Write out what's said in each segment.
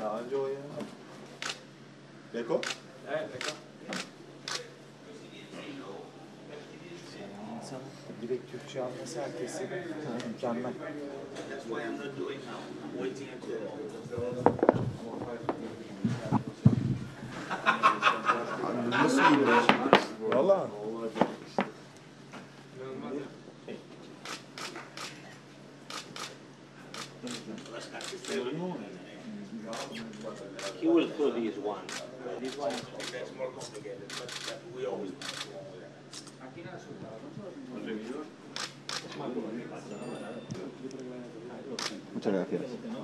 Daha önce o ya. Beko? Evet, Beko. İnsanın direkt Türkçe anlası herkesi mükemmel. Nasıl iyi be? Valla. He will throw these ones. These ones that's more complicated, but we always want to go with Muchas gracias.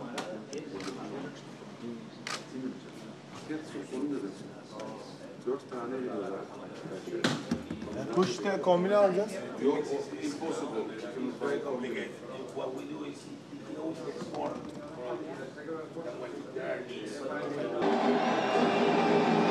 Kuş işte kombine alacağız. Yok, impossible. very complicated. What we do is he always gets more. Than when there are these.